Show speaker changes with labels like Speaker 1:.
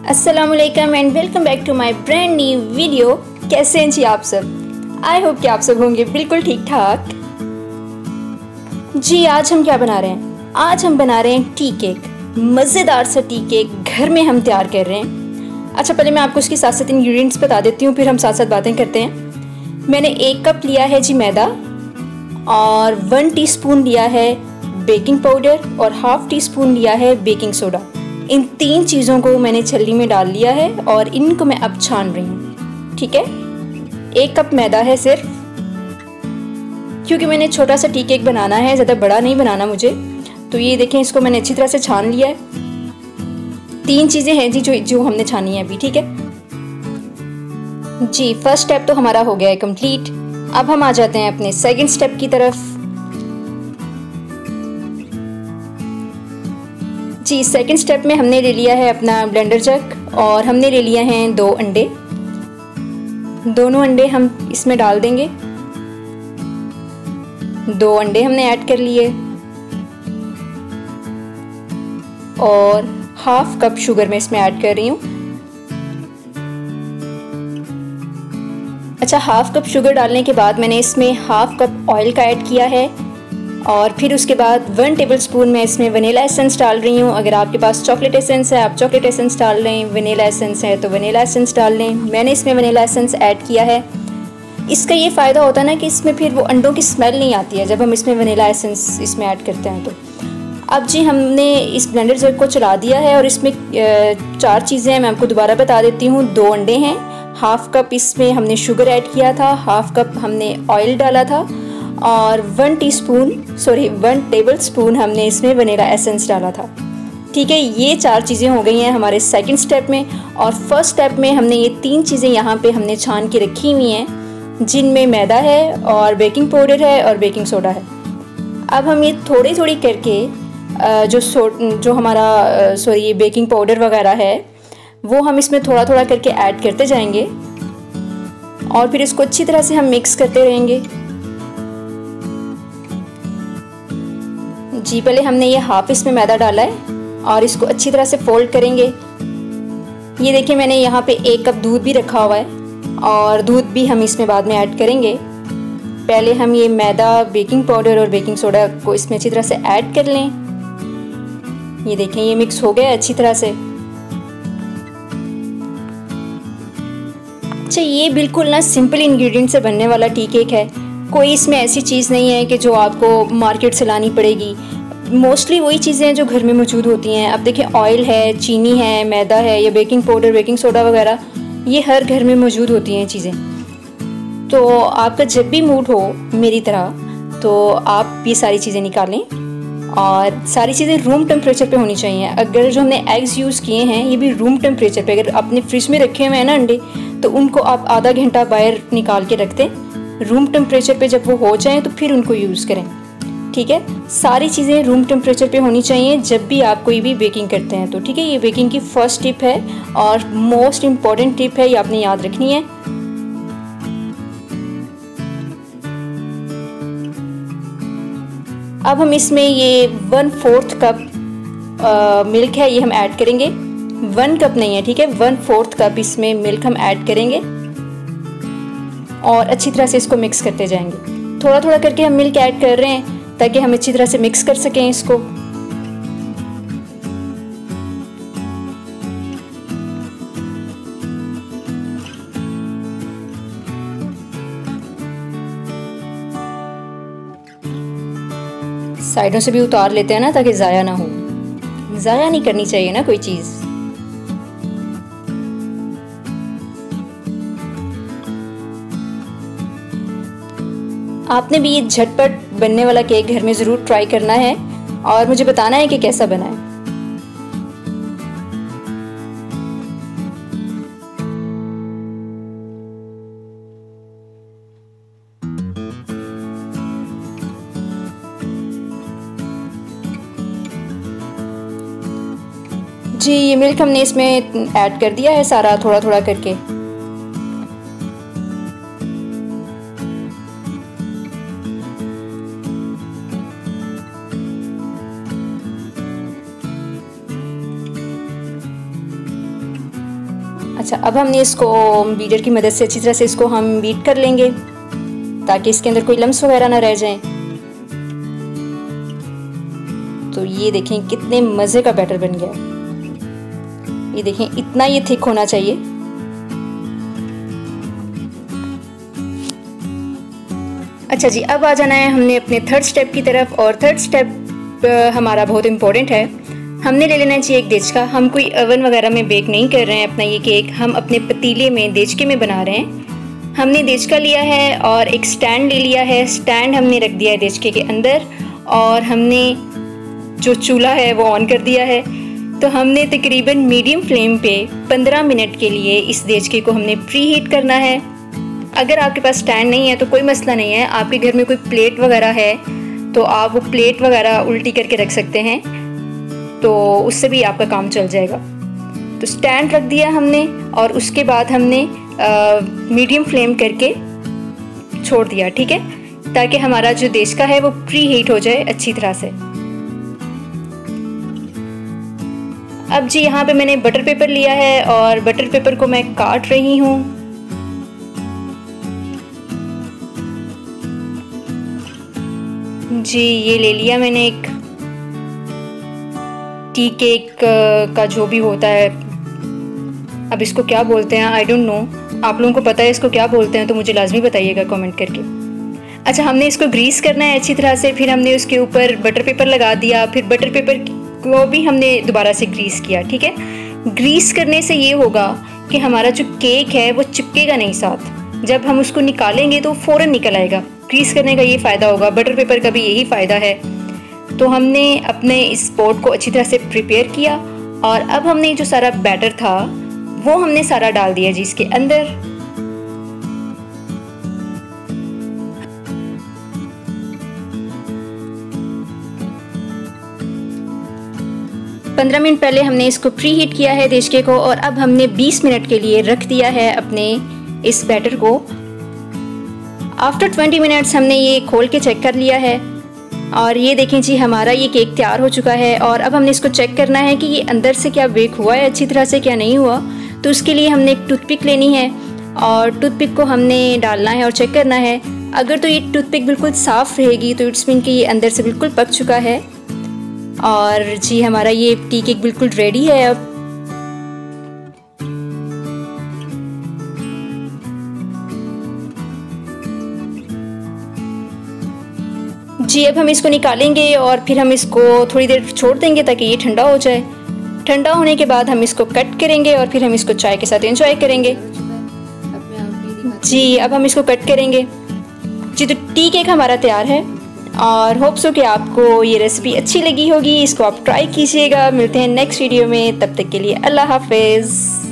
Speaker 1: अस्सलामुअलैकुम and welcome back to my brand new video. कैसे हैं जी आप सब? आई होप कि आप सब होंगे बिल्कुल ठीक ठाक। जी आज हम क्या बना रहे हैं? आज हम बना रहे हैं टी केक। मज़ेदार सा टी केक घर में हम तैयार कर रहे हैं। अच्छा पहले मैं आपको उसकी साथ साथ इंग्रेडिएंट्स बता देती हूँ, फिर हम साथ साथ बातें करते हैं। मैंने 1 कप लिया है जी मैदा, और 1 टीस्पून लिया है बेकिंग पाउडर, और हाफ टी स्पून लिया है बेकिंग सोडा। इन 3 चीज़ों को मैंने छलनी में डाल लिया है और इनको मैं अब छान रही हूँ। ठीक है, 1 कप मैदा है सिर्फ, क्योंकि मैंने छोटा सा टी केक बनाना है, ज़्यादा बड़ा नहीं बनाना मुझे। तो ये देखें, इसको मैंने अच्छी तरह से छान लिया है। 3 चीज़ें हैं जी जो हमने छानी है अभी। ठीक है जी, फर्स्ट स्टेप तो हमारा हो गया है कंप्लीट। अब हम आ जाते हैं अपने सेकंड स्टेप की तरफ। जी सेकंड स्टेप में हमने ले लिया है अपना ब्लेंडर जग, और हमने ले लिया हैं 2 अंडे। दोनों अंडे हम इसमें डाल देंगे। 2 अंडे हमने ऐड कर लिए, और हाफ कप शुगर मैं इसमें ऐड कर रही हूँ। अच्छा, हाफ कप शुगर डालने के बाद मैंने इसमें हाफ कप ऑयल का ऐड किया है, और फिर उसके बाद 1 टेबलस्पून मैं इसमें वनीला एसेंस डाल रही हूँ। अगर आपके पास चॉकलेट एसेंस है आप चॉकलेट एसेंस डाल लें, वनीला एसेंस है तो वनीला एसेंस डाल लें। मैंने इसमें वनीला एसेंस ऐड किया है। इसका ये फ़ायदा होता है ना कि इसमें फिर वो अंडों की स्मेल नहीं आती है जब हम इसमें वनीला एसेंस इसमें ऐड करते हैं। तो अब जी हमने इस ब्लेंडर जग को चला दिया है, और इसमें 4 चीज़ें हैं, मैं आपको दोबारा बता देती हूँ। 2 अंडे हैं, हाफ कप इसमें हमने शुगर ऐड किया था, हाफ कप हमने ऑयल डाला था, और 1 टेबलस्पून हमने इसमें वनीला एसेंस डाला था। ठीक है, ये 4 चीज़ें हो गई हैं हमारे सेकंड स्टेप में। और फर्स्ट स्टेप में हमने ये 3 चीज़ें यहाँ पे हमने छान के रखी हुई हैं, जिनमें मैदा है और बेकिंग पाउडर है और बेकिंग सोडा है। अब हम ये थोड़ी थोड़ी करके जो हमारा बेकिंग पाउडर वगैरह है वो हम इसमें थोड़ा थोड़ा करके ऐड करते जाएंगे, और फिर इसको अच्छी तरह से हम मिक्स करते रहेंगे। जी पहले हमने ये हाफ इसमें मैदा डाला है, और इसको अच्छी तरह से फोल्ड करेंगे। ये देखिए मैंने यहाँ पे 1 कप दूध भी रखा हुआ है, और दूध भी हम इसमें बाद में ऐड करेंगे। पहले हम ये मैदा, बेकिंग पाउडर और बेकिंग सोडा को इसमें अच्छी तरह से ऐड कर लें। ये देखें ये मिक्स हो गया अच्छी तरह से। अच्छा, ये बिल्कुल ना सिंपल इंग्रेडिएंट से बनने वाला टी केक है। कोई इसमें ऐसी चीज़ नहीं है कि जो आपको मार्केट से लानी पड़ेगी। मोस्टली वही चीज़ें हैं जो घर में मौजूद होती हैं। अब देखिए ऑयल है, चीनी है, मैदा है, या बेकिंग पाउडर, बेकिंग सोडा वगैरह, ये हर घर में मौजूद होती हैं चीज़ें। तो आपका जब भी मूड हो मेरी तरह, तो आप ये सारी चीज़ें निकालें, और सारी चीज़ें रूम टेम्परेचर पे होनी चाहिए। अगर जो हमने एग्स यूज़ किए हैं ये भी रूम टेम्परेचर पे, अगर आपने फ्रिज में रखे हुए हैं ना अंडे, तो उनको आप आधा घंटा बाहर निकाल के रख दें। रूम टेम्परेचर पे जब वो हो जाएं तो फिर उनको यूज़ करें। ठीक है, सारी चीज़ें रूम टेम्परेचर पे होनी चाहिए जब भी आप कोई भी बेकिंग करते हैं। तो ठीक है, ये बेकिंग की फर्स्ट टिप है और मोस्ट इम्पॉर्टेंट टिप है, ये आपने याद रखनी है। अब हम इसमें ये 1/4 कप मिल्क है, ये हम ऐड करेंगे। 1 कप नहीं है, ठीक है, 1/4 कप इसमें मिल्क हम ऐड करेंगे, और अच्छी तरह से इसको मिक्स करते जाएंगे। थोड़ा थोड़ा करके हम मिल्क ऐड कर रहे हैं ताकि हम अच्छी तरह से मिक्स कर सकें इसको। साइडों से भी उतार लेते हैं ना, ताकि ज़ाया ना हो। ज़ाया नहीं करनी चाहिए ना कोई चीज़। आपने भी ये झटपट बनने वाला केक घर में ज़रूर ट्राई करना है, और मुझे बताना है कि कैसा बना है। जी ये मिल्क हमने इसमें ऐड कर दिया है सारा, थोड़ा थोड़ा करके। अच्छा, अब हमने इसको बीटर की मदद से अच्छी तरह से इसको हम बीट कर लेंगे ताकि इसके अंदर कोई लम्स वगैरह ना रह जाएं। तो ये देखें कितने मज़े का बैटर बन गया। ये देखें इतना ये थिक होना चाहिए। अच्छा जी, अब आ जाना है हमने अपने थर्ड स्टेप की तरफ, और थर्ड स्टेप हमारा बहुत इम्पोर्टेंट है। हमने ले लेना चाहिए एक देचका। हम कोई ओवन वगैरह में बेक नहीं कर रहे हैं अपना ये केक, हम अपने पतीले में देचके में बना रहे हैं। हमने देचका लिया है और एक स्टैंड ले लिया है। स्टैंड हमने रख दिया है देचके के अंदर, और हमने जो चूल्हा है वो ऑन कर दिया है। तो हमने तकरीबन मीडियम फ्लेम पे 15 मिनट के लिए इस देचके को हमने प्री हीट करना है। अगर आपके पास स्टैंड नहीं है तो कोई मसला नहीं है, आपके घर में कोई प्लेट वगैरह है तो आप वो प्लेट वगैरह उल्टी करके रख सकते हैं, तो उससे भी आपका काम चल जाएगा। तो स्टैंड रख दिया हमने, और उसके बाद हमने मीडियम फ्लेम करके छोड़ दिया, ठीक है, ताकि हमारा जो देचका है वो प्री हीट हो जाए अच्छी तरह से। अब जी यहाँ पे मैंने बटर पेपर लिया है और बटर पेपर को मैं काट रही हूँ। जी ये ले लिया मैंने एक टी केक का जो भी होता है, अब इसको क्या बोलते हैं आई डोंट नो, आप लोगों को पता है इसको क्या बोलते हैं तो मुझे लाजमी बताइएगा कमेंट करके। अच्छा, हमने इसको ग्रीस करना है अच्छी तरह से, फिर हमने उसके ऊपर बटर पेपर लगा दिया, फिर बटर पेपर को भी हमने दोबारा से ग्रीस किया, ठीक है। ग्रीस करने से ये होगा कि हमारा जो केक है वो चिपकेगा नहीं साथ, जब हम उसको निकालेंगे तो फ़ौरन निकल आएगा। ग्रीस करने का ये फ़ायदा होगा, बटर पेपर का भी यही फ़ायदा है। तो हमने अपने इस पोट को अच्छी तरह से प्रिपेयर किया, और अब हमने जो सारा बैटर था वो हमने सारा डाल दिया जी इसके अंदर। पंद्रह मिनट पहले हमने इसको प्री हीट किया है देचके को, और अब हमने 20 मिनट के लिए रख दिया है अपने इस बैटर को। आफ्टर 20 मिनट्स हमने ये खोल के चेक कर लिया है, और ये देखें जी हमारा ये केक तैयार हो चुका है। और अब हमने इसको चेक करना है कि ये अंदर से क्या बेक हुआ है अच्छी तरह से, क्या नहीं हुआ। तो उसके लिए हमने एक टूथपिक लेनी है, और टूथपिक को हमने डालना है और चेक करना है। अगर तो ये टूथपिक बिल्कुल साफ़ रहेगी तो इट्स मीन कि ये अंदर से बिल्कुल पक चुका है। और जी हमारा ये टी केक बिल्कुल रेडी है अब। जी अब हम इसको निकालेंगे और फिर हम इसको थोड़ी देर छोड़ देंगे ताकि ये ठंडा हो जाए। ठंडा होने के बाद हम इसको कट करेंगे और फिर हम इसको चाय के साथ एंजॉय करेंगे। जी अब हम इसको कट करेंगे। जी तो टी केक हमारा तैयार है, और होप सो कि आपको ये रेसिपी अच्छी लगी होगी। इसको आप ट्राई कीजिएगा। मिलते हैं नेक्स्ट वीडियो में, तब तक के लिए अल्लाह हाफिज़।